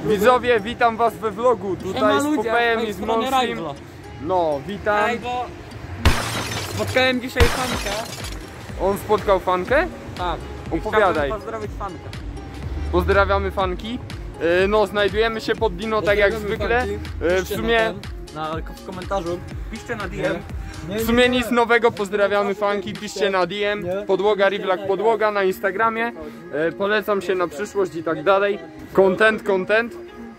Widzowie, witam was we vlogu. Tutaj z Popejem i z Monstrim. No, witam. Spotkałem dzisiaj fankę. On spotkał fankę? Tak. Opowiadaj. Pozdrowić fankę. Pozdrawiamy fanki. No, znajdujemy się pod Dino tak jak zwykle. W sumie w komentarzu piszcie na DM. W sumie nic nowego, pozdrawiamy fanki, piszcie na DM. Podłoga Rivlak podłoga na Instagramie. Polecam się na przyszłość i tak dalej. Content.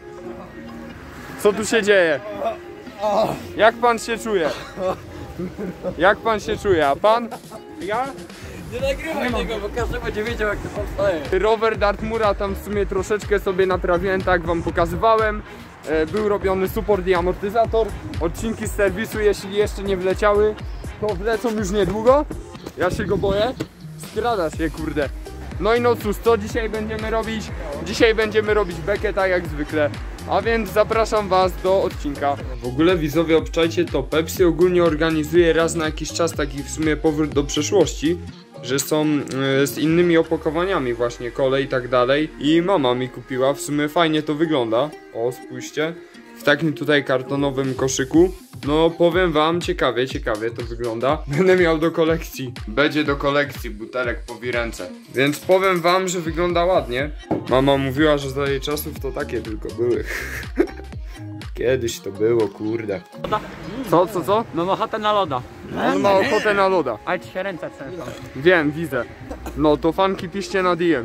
Co tu się dzieje? Jak pan się czuje? Jak pan się czuje? A pan? Ja? Nie nagrywaj tego, bo każdy będzie wiedział, jak to powstaje. Rower Dartmura tam w sumie troszeczkę sobie naprawiłem, tak jak wam pokazywałem. Był robiony support i amortyzator. Odcinki z serwisu, jeśli jeszcze nie wleciały, to wlecą już niedługo. Ja się go boję. Skrada się, kurde. No i no cóż, co dzisiaj będziemy robić? Dzisiaj będziemy robić bekę tak jak zwykle. A więc zapraszam was do odcinka. W ogóle widzowie, obczajcie to. Pepsi ogólnie organizuje raz na jakiś czas taki w sumie powrót do przeszłości, że są z innymi opakowaniami właśnie, kole i tak dalej. I mama mi kupiła, w sumie fajnie to wygląda. O, spójrzcie. W takim tutaj kartonowym koszyku. No powiem wam, ciekawie to wygląda. Będę miał do kolekcji. Będzie do kolekcji butelek po ręce. Więc powiem wam, że wygląda ładnie. Mama mówiła, że za jej czasów to takie tylko były. Kiedyś to było, kurde. Co? Mam ochotę na loda. On ma ochotę na loda. Ale ci się ręce trzęsą. Wiem, widzę. No to fanki piszcie na DM.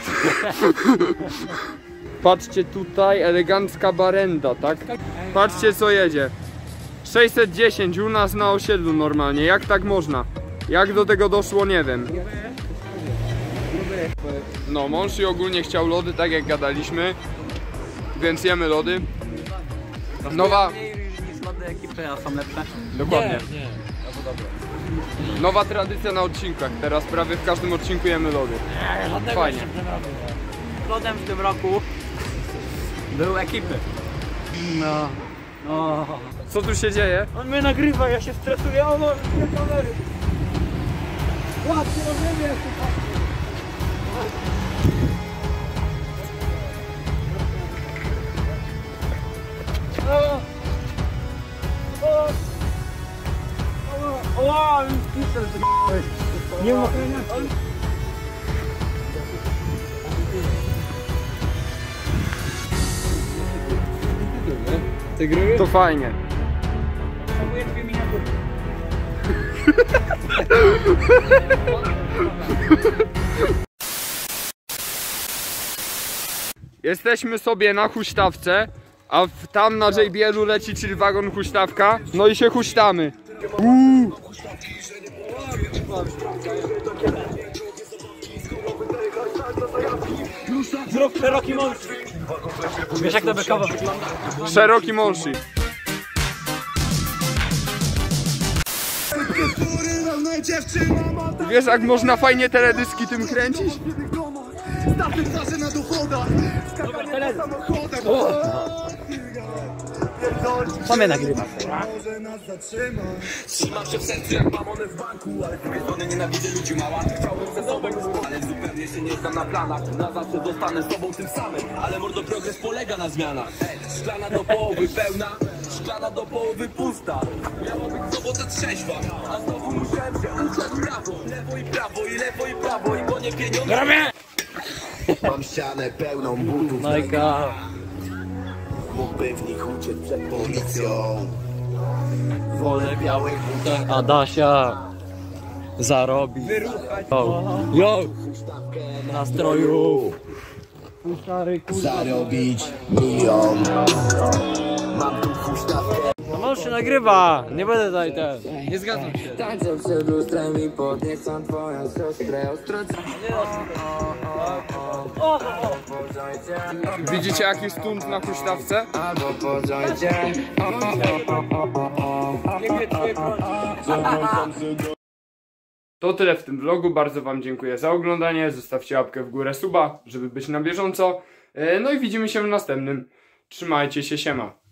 Patrzcie tutaj, elegancka barenda, tak? Patrzcie co jedzie. 610 u nas na osiedlu normalnie, jak tak można? Jak do tego doszło, nie wiem. No, Monsi ogólnie chciał lody, tak jak gadaliśmy. Więc jemy lody. Nowa... niż lody ekipy, a są lepsze. Dokładnie. Nie. Nowa tradycja na odcinkach, teraz prawie w każdym odcinku jemy lody. Fajnie. Lodem w tym roku był ekipy. No. Co tu się dzieje? On mnie nagrywa, ja się stresuję, o może nie kamery. Ładnie rozumiem. Nie ma. To fajnie. Potrzebuję 2 miniatury. Jesteśmy sobie na huśtawce, a tam na JBL-u leci chillwagon huśtawka. No i się huśtamy. Zrób szeroki mąż. Wiesz jak to bekowo wygląda? Szeroki Monsi. Wiesz jak można fajnie teledyski tym kręcić? Co mnie nagrywa? Trzymam się w sercu jak mamony w banku, ale z drugiej strony nienawidzę ludzi mała. Chciałbym ze sobą, ale zupełnie się nie znam na planach. Na zawsze zostanę sobą tym samym, ale mordo progres polega na zmianach. Szklana do połowy pełna, szklana do połowy pusta. Miała być sobota trzeźwa, a znowu musiałem się uczyć prawo. Lewo i prawo, i lewo i prawo, i gonię pieniądze. Mam ścianę pełną butów. Mógłbym w nich uciec przed policją. Wolę białych butach. Adasia zarobi. Yo! Nastrojów. Zarobić milion. Mam tu huśtawkę. No mąż się nagrywa, nie będę tutaj nie zgadzam się. Tańczę przed lustrem i podniecam twoją siostrę. Widzicie jaki stunt na huśtawce? Albo po joincie. To tyle w tym vlogu, bardzo wam dziękuję za oglądanie, zostawcie łapkę w górę, suba, żeby być na bieżąco. No i widzimy się w następnym. Trzymajcie się, siema.